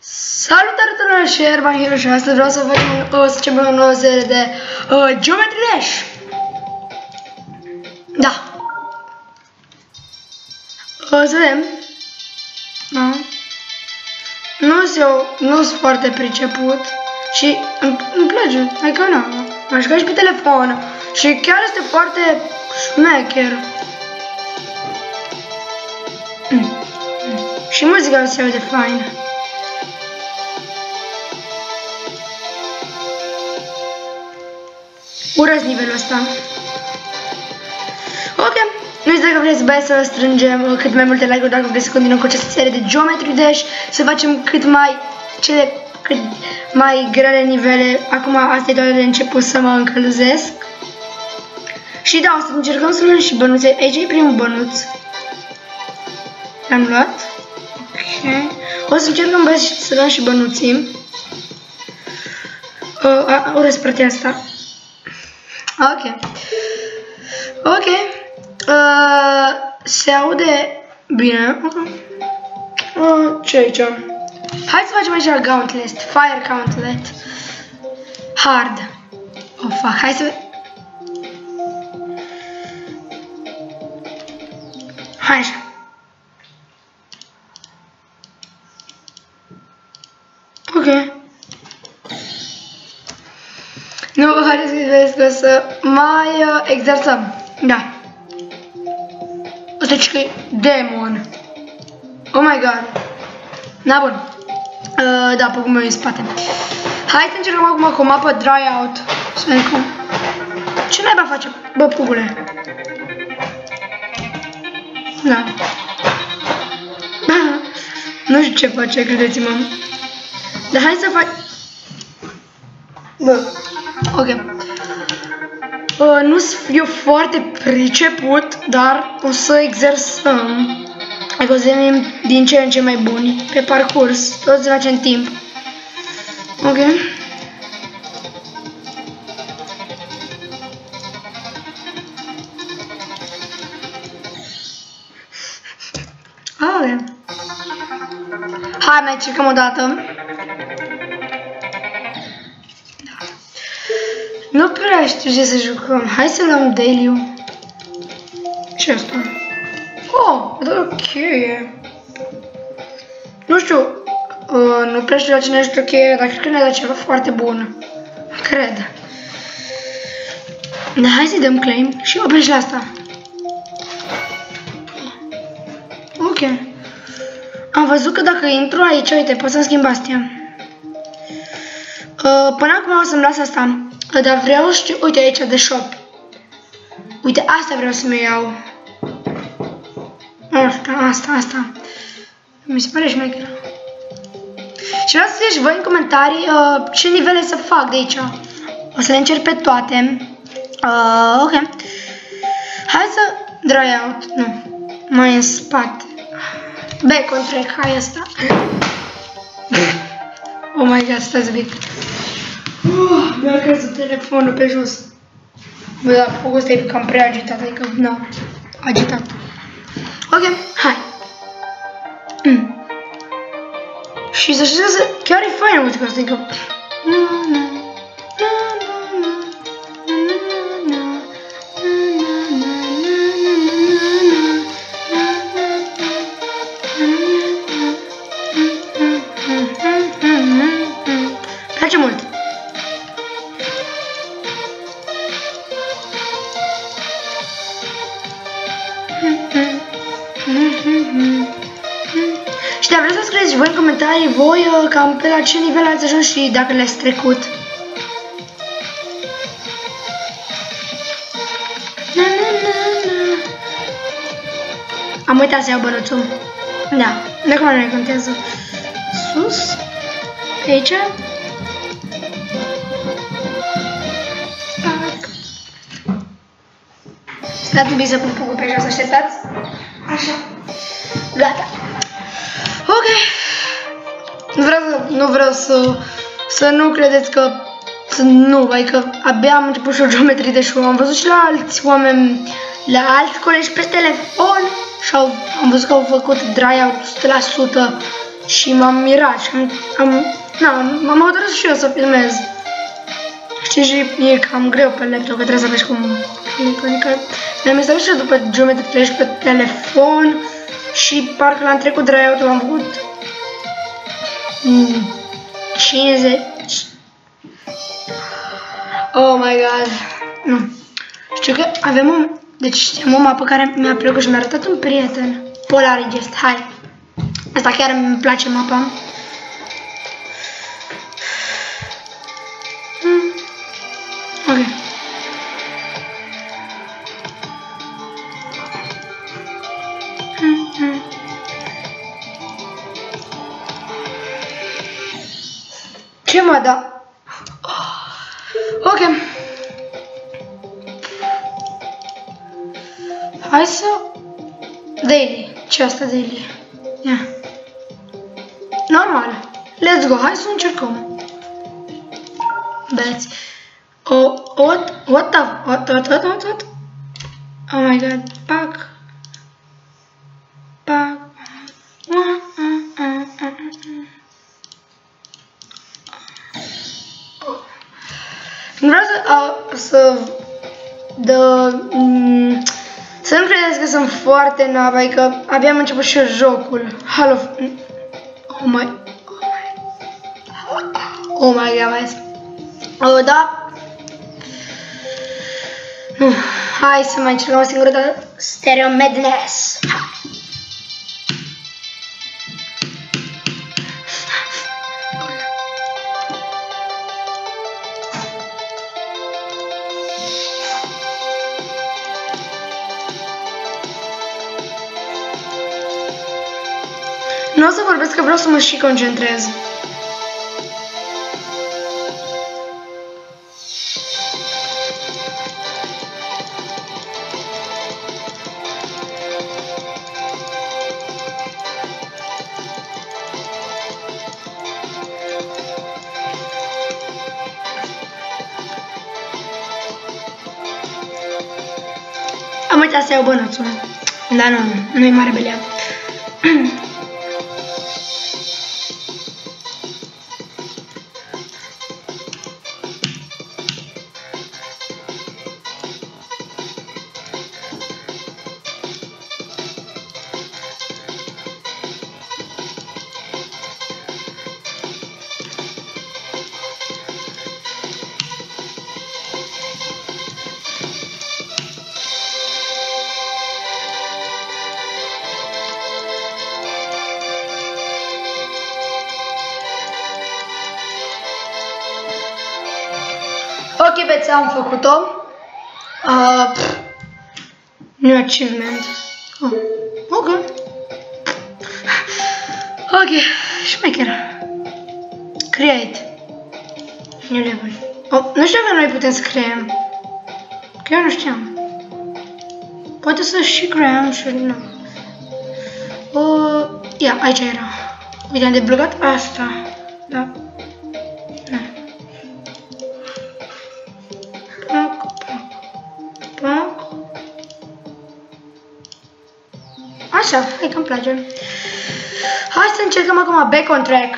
Salutare tuturor și Erban Hero și astăzi vreau să facem o nouă serie de Geometry Dash. Da. O să vedem. Da. Nu sunt foarte priceput și îmi place, adică nu, m-aș juca și pe telefon și chiar este foarte șmecher. Și muzica se aude faină. Urăsc nivelul ăsta. Ok, nu uitați că vreți băieți să strângem cât mai multe like-uri dacă vreți să continuăm cu această serie de Geometry Dash, să facem cât mai grele nivele. Acum asta e doar de început să mă încălzesc. Și da, o să încercăm să luăm și bănuțe. Aici e primul bănuț. L-am luat. Ok. O să încercăm băieți să luăm și bănuții. Urăsc partea asta. Ok. Ok. Se aude bine. Ce aici? Hai să facem aici Gauntlet. Fire Gauntlet. Hard. Oh, fuck. Hai să... Hai așa. Ok. Nu, haideți să vedeți că să mai exersăm. Da. Ăsta ce că e demon. Oh my god. Na, bun. Da, pugul meu e în spate. Hai să încercăm acum cu o mapă dry out. Să vedem cum. Ce naiba facem? Bă, pugule. Da. Nu știu ce face, credeți-mă. Dar hai să fac... Bă. Ok. Nu sunt eu foarte priceput, dar o să exersăm. Adică o să devenim din ce în ce mai buni pe parcurs. Tot să facem timp. Ok. Ok. Hai, mai încercăm o dată. Nu prea știu ce să jucăm. Hai să luăm Daily-ul. Ce asta? Oh, doar o cheie. Nu știu. Nu prea știu la ce ne ajută cheie, dar cred că ne-a dat ceva foarte bun. Cred. Dar hai să-i dăm claim și oprești la asta. Ok. Am văzut că dacă intru aici, uite, pot să-mi schimb astea. Până acum o să-mi las asta. Dar vreau, știu, uite aici de shop. Uite, asta vreau să-mi iau. Asta. Mi se pare șmecher. Și vreau să ziceți voi în comentarii ce nivele să fac de aici. O să le încerc pe toate. Ok. Hai să dry out. Nu. Mai în spate. Back on track. Hai asta. Oh my god, stați bine. Mi-a căzut telefonul pe jos. Bă, da, focul ăsta e cam prea agitat, adică, na, agitat. Ok, hai. Și să știți că chiar e faină muzica asta, adică... Place mult. Și vreau să scrieți voi în comentarii voi cam pe la ce nivel ați ajuns și dacă le-ați trecut. Am uitat să iau bănuțul. Da, de acum nu ne contează. Sus. Pe aici. Stați un pic să pun pugul pe jos, așteptați? Așa. Gata. Ok. Nu vreau să nu credeți că nu, adică abia am început și o Geometry Dash. Am văzut și la alți oameni, la alți colegi pe telefon și am văzut că au făcut dry out 100%. și m-am mirat și m-am hotărât și eu să filmez. Știi, și e cam greu pe laptop, că trebuie să vezi cum... Adică mi-am instalat și după Geometry Dash pe telefon și parcă l-am trecut de layout, l-am făcut 50. Oh my god. Nu. Știu că avem o mapă care mi-a plăcut și mi-a arătat un prieten. Polarigest, hai. Asta chiar îmi place mapa. Ok. Ce mă da? Ok. Hai să... Daily. Ce asta daily? Yeah. Normal. Let's go. Hai să încercăm. Beți. Oh, what? Oh my god. Pac. Vreau să nu credeți că sunt foarte nab, adică abia am început și eu jocul. Oh my god, guys. Oh, da. Nu, hai să mai încercăm o singură dată. Stereo Madness. Nu o să vorbesc că vreau să mă și concentrez. Am uitat să iau bănuțul. Dar nu e mare belea. Ok, beți, am făcut-o. New achievement. Ok. Ok, șmecher. Create. New level. Nu știu că noi putem să creăm. Că eu nu știam. Poate să și creăm și nu. Ia, aici era. Uite, am deblocat asta. Da. Așa, hai că-mi place. Hai să încercăm acum back on track.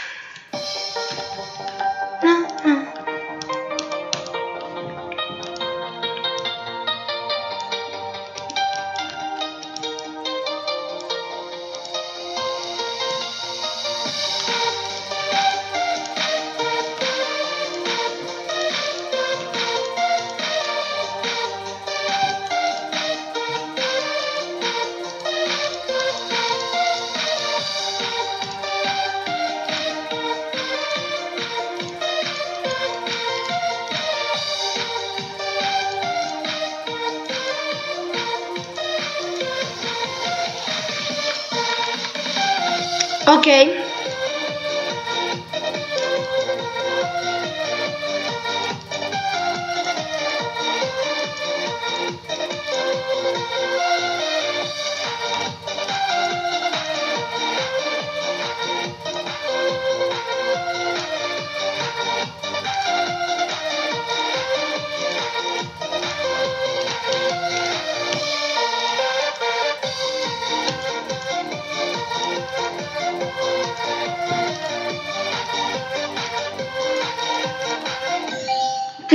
Ok.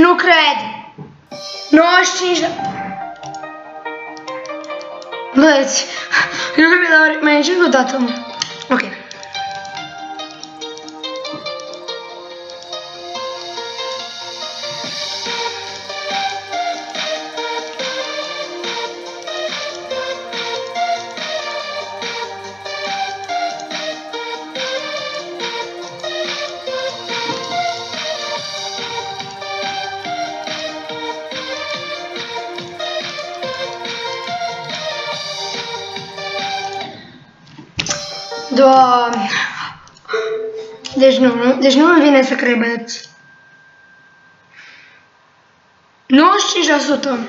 Nu cred! 95 Băieți, eu nu mi-a mai încerc o dată, mă. Ok. Doamne. Deci nu îmi vine să credeți. 95%.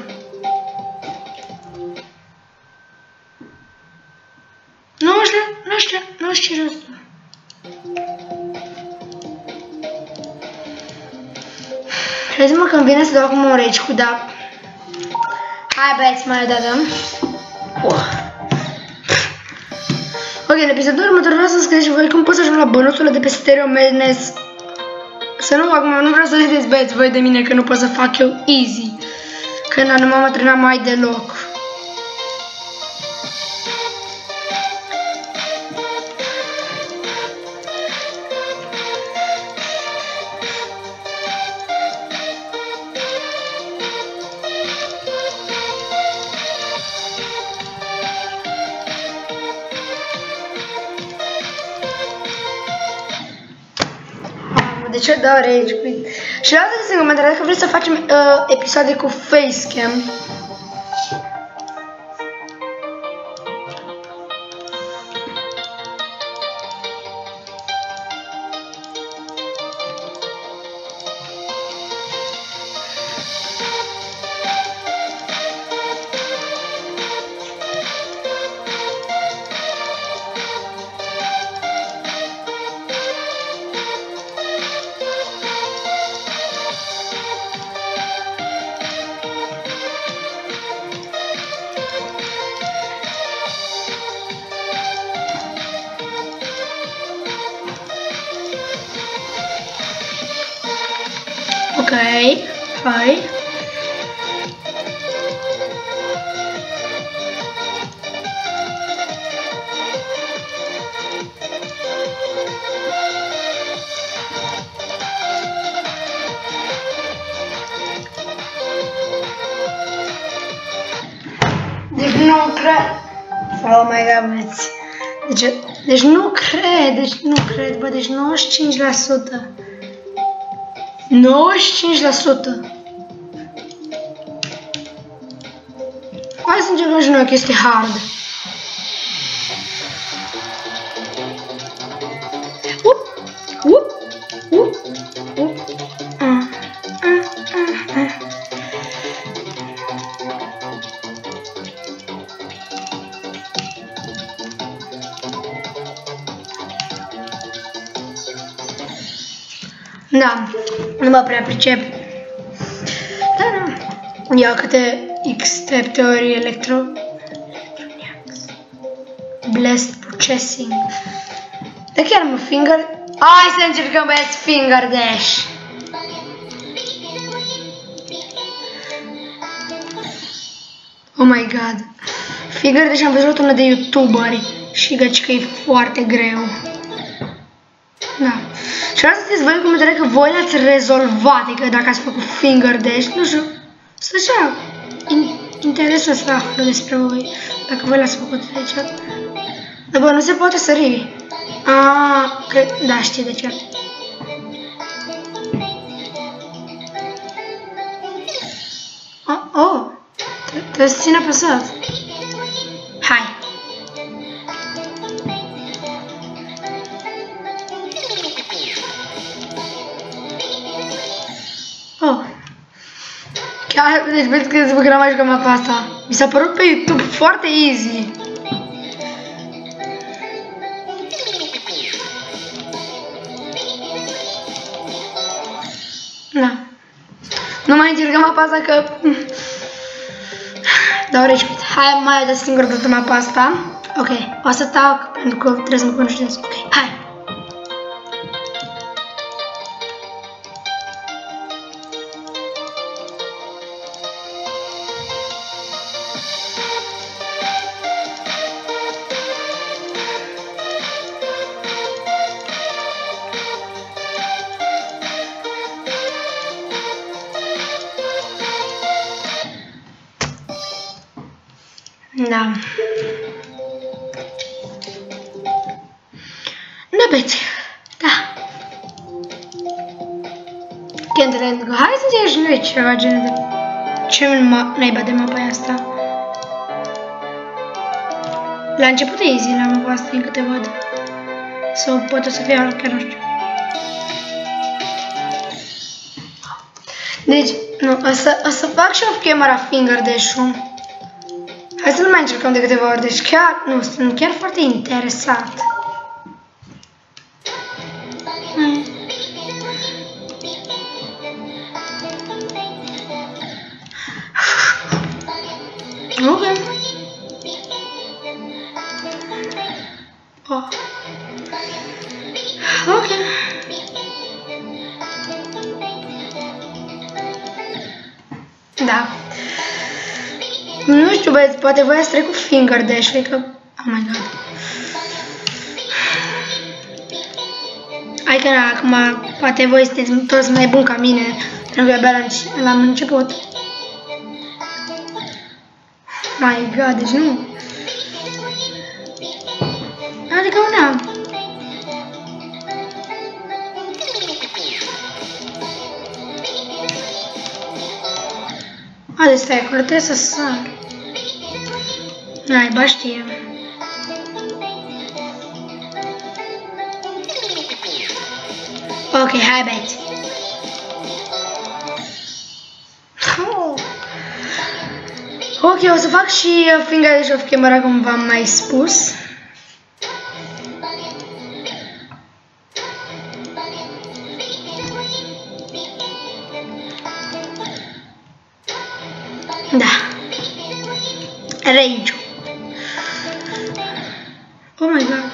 Nu știu, 95%. Crezi-mă că îmi vine să dau acum un rage cu da. Hai băieți, mai o dată. Ok, în episodul următor vreau să scrieți și voi cum pot să ajung la bonusul de pe Stereo Madness. Să nu, acum nu vreau să vedeți băieți voi de mine că nu pot să fac eu easy. Că nu m-am antrenat mai deloc. De ce dau rage quit? Și dați în comentarii dacă vreți să facem episoade cu facecam. Ok, hai. Deci nu cred. Oh my god, deci nu cred, bă, deci 95%. 95%. Hai să încercăm și noi o chestie hard. Da, nu mă prea pricep. Da, nu. Ia câte X-Step teorii electronics. Blast processing. Da chiar mă, finger... Hai să încercăm băieți finger dash. Oh my god. Finger dash am văzut una de youtuberi și găci că e foarte greu. Da. Și vreau să știți voi în comentarii că voi l-ați rezolvat, adică dacă ați făcut finger dash, nu știu, să așa, interesant să aflu despre voi, dacă voi l-ați făcut aici. Dar bă, nu se poate sări. Cred, da, știi de ce. Trebuie să țin apăsat. Hai. Chiar, deci vedeți că se băgă mai jucăm mapa asta. Mi s-a părut pe YouTube foarte easy. Da. Nu mai încercăm mapa asta că... Dau rage quit. Hai, mai dă singur dată mapa asta. Ok, o să tac pentru că trebuie să mă cunoșteți. Ok, hai. Da. Da, băieți. Da. Candyland Go. Hai să zic și noi ceva genul de... Ce naiba de mapa e asta? La început e easy la mapa asta, din câte văd. Sau poate să fie chiar nu știu. Deci, nu, o să fac și off camera finger dash-ul. Hai să nu mai încercăm de câteva ori, deci chiar, nu, sunt chiar foarte interesat. Ok. Oh. Ok. Da. Nu știu, băieți, poate voi ați trecut finger dash-ul, că... Oh my god. Hai că na, acum, poate voi sunteți toți mai buni ca mine, pentru că abia l-am început. My god, deci nu. Adică una. Deci stai acolo, trebuie să sar. Naiba știe. Ok, hai băieți. Ok, o să fac și finger dash off camera, cum v-am mai spus. Da. Rage. Oh my god.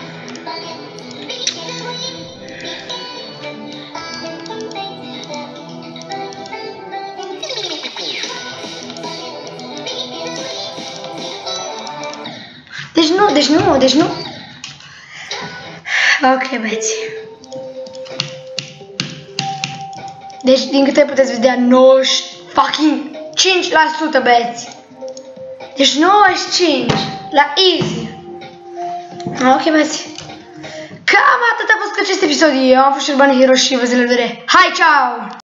Deci nu. Ok, băieți. Deci, din câte puteți vedea, 95%, băieți. Deci 95 la easy. Ok, băieți. Cam atât a fost cu acest episod. Eu am fost Șerban Hero și vă vedere. Hai, ciao!